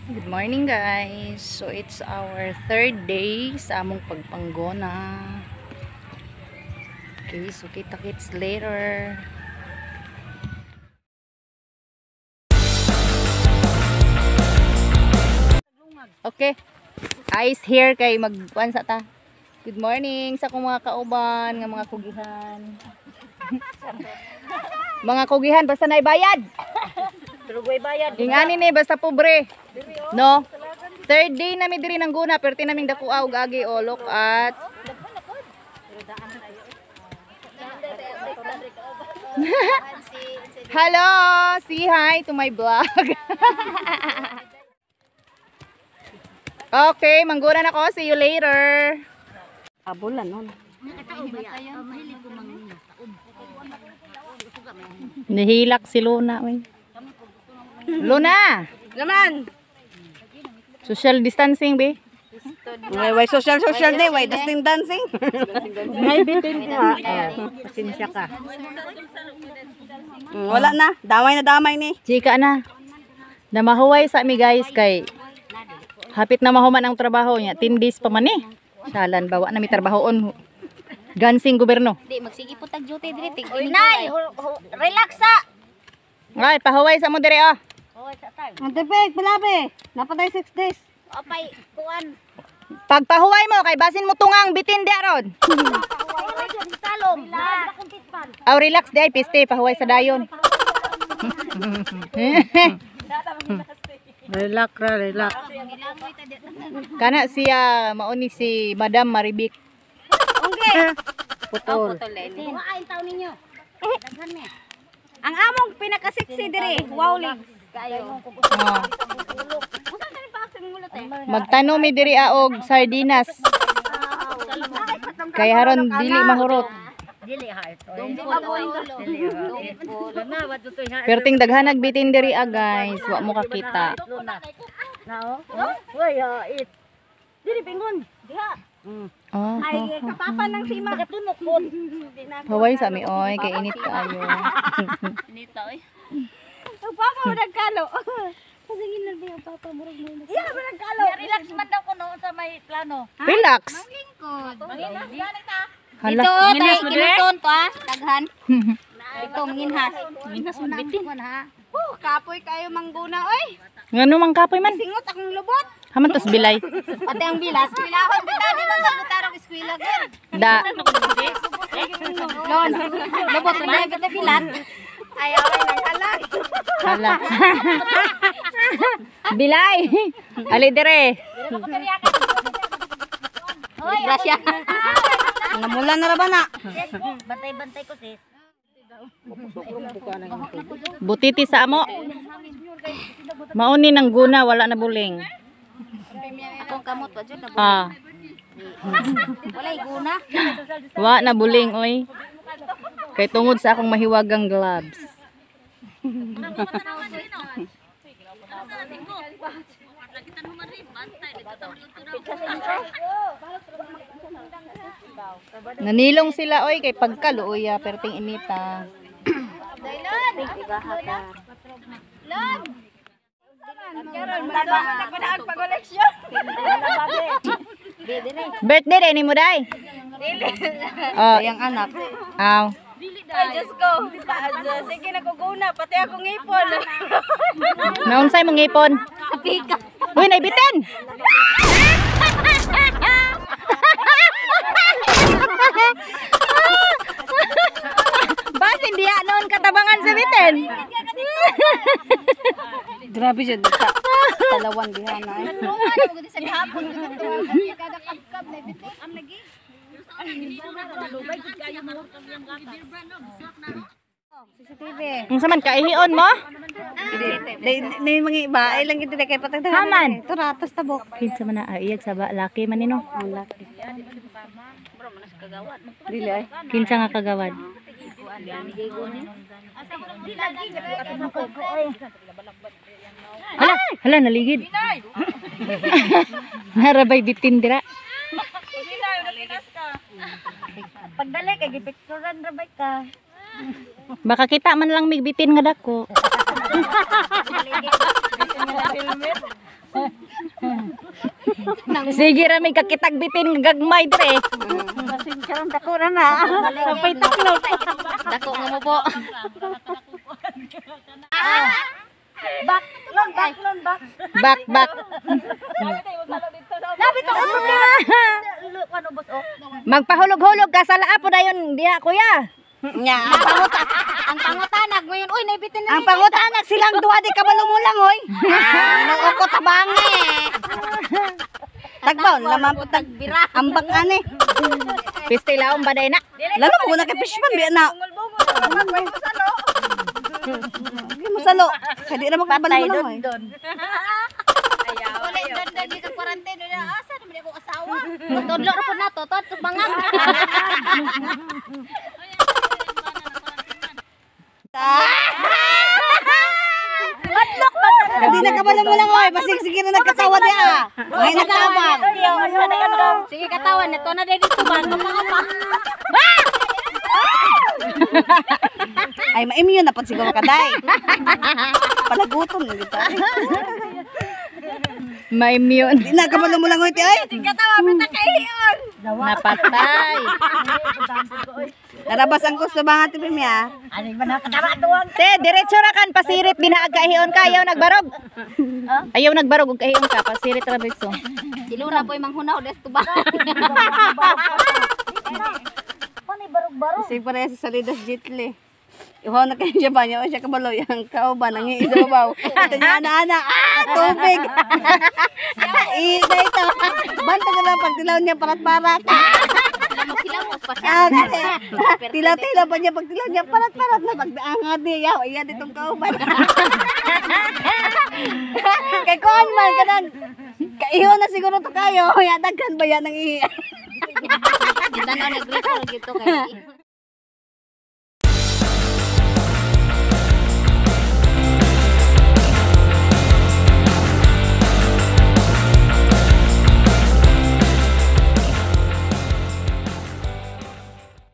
Good morning guys. So it's our third day sa among pagpanggona. Okay, so kita-kits later. Okay. Ice here kay magkuan sa ta. Good morning sa akong mga kauban, nga mga kugihan. Mga kugihan basta nay bayad. Turugway bayad. Ingani ni basta pobre. No? Third day na mi diri nang guna pero tinaming dakuaw gagi olok at hello, say hi to my vlog. Okay, manggunan ako. See you later. Abulan nun. Nahilak si Luna. Luna! Naman! Social distancing, be? Way social day, way dancing. May bitin ka. Pasensya ka. Wala na, damay ni. Chika na. Namahuway sa mi guys kay hapit na mahuman ang trabaho niya. 10 days pa man eh. Salan, bawa na mi trabahoon. Gansing gobyerno. Di, magsige po tag-duty diri. Nay, relax sa! Ay, pahuway sa mo dire oh. Ang tepek, palabi. Napatay 6 days. Apay, kuan. Pagpahuway mo, kay basin mo tungang bitin di aron. Salom. Aw, relax di ay, piste, pahuway sa dayon. Relax. Kana siya, mauni si Madam Maribik. Okay. Putol. Kuhain taon ninyo. Daghan me. Ang among pinaka-sexy diri, wowling. Kayo. Oh. Magtano mi diri aog sardinas. Kay haron dili mahurot. Dili ha ito. Perting daghanag bitin diri guys, wa mo kakita. Nao? Hoy, it. Dili pingon. Diha. Oh, Ay, kapapa ng sima. Katunok kon. haway sa mi oy kay init kaayo. Papa mo nagkalo. Kasi ginalbi ang papa mo rin mo. Iya ba nagkalo? Relax man daw ko noon sa may plano. Relax. Lingkod. Hala. Dito, tayo kinuton to ah. Daghan. Ito, manginhas. Manginhas mo bitin. Kapoy kayo mangguna, oy. Ngano man kapoy man? Singot akong lubot. Haman tos bilay. Pati ang bilas. Bilahon, bitaw di man magbutarong eskwela gan. Da. Lon, lubot na lang kita bilat. Ayaw ay nang kalag. Hala. Bilay. Ali dire. Oy, grasya. Namulan na ra ba na? Bantay-bantay ko sis. Butiti sa amo. Mauni nang guna wala na buling. Akong kamot wa jud na. Ah, Walay guna. wa na buling oy. Kay tungod sa akong mahiwagang gloves. Nanilong sila oy kay pagkaluoy perting inita. Lon. Karon magdaan pag-eleksyon. Birthday day ni mo day. Oh, Yang anak. aw. Ay, just go. Sige na kuguna, pati ako ngipon. Naunsay mong ipon? Apika. Uy, naibitin. Bas hindi noon katabangan sa bitin. Grabe siya dito. Talawan diha na. Sa hapon. Kada kap-kap na bitin. Am lagi. CCTV. Ang saman kaihion mo? Nay mga iba ay lang kita kay patag. Haman. Ito ratos tabok. Kinsa man na iyag sa laki man nino. Ang laki. Dili ay. Kinsa nga kagawad. Hala naligid. Narabay bitin dira. Pagdali kay gipicturean ra bay ka. Baka kita man lang migbitin nga dako. Sige ra may kakitagbitin gagmay dire. Karon dako na. Sampay taklog. Dako nga mo po. Back. Back. Lapit ako problema. Ano boss oh? Magpahulog-hulog ka sa laa po dayon diha kuya. Nya. Ang pangutanag ngayon, uy, naibitin na Ang pangutanag silang duha di kabalo mo lang hoy. Noo ko tabangi. Tagbaw naman po tag Bira. ambak ani. Pistilaom baday na. Lalo mo na kay fishman biya na. Hindi mo salo. Kadi ra makabalo mo lang hoy. Wala doon dito quarantine na asa naman ako asawa. Tudlo ra po na to, to bangang. Kadi na kabalo mo lang hoy. Basig sige na nagkatawa diha. May natabang. Sige katawan nito na dito ba mapapa. Ay maimyo na pud siguro kaday. Palaguton na kita. May immune. Di na kabalo mo lang hoy ti ay. Katawa pita kaiyon. Napatay. Narabas ang gusto ba nga ti Pimya? Te, diretso ra kan pasirit binaag kahiyon ka ayaw nagbarog. Ayaw nagbarog ug kahiyon ka pasirit ra diretso. Siluna po yung manghunaw des tuba. Sig pare sa salidas jitli. Ihaw na kayo siya ba niya o siya kabalo yung kauban ang iisabaw. Ito niya ana tubig. Ina ito. Banta ka lang pag tilaw niya parat-parat. Silamos pa siya. Tilaw-tilaw pa niya pag tilaw niya parat-parat na pagdaangat niya. Yaw, iyan itong kauban. Kay kuhan man kanang kaiho na siguro to kayo. Yadagan ba yan ang iya? Kita na nag-record gitu kay.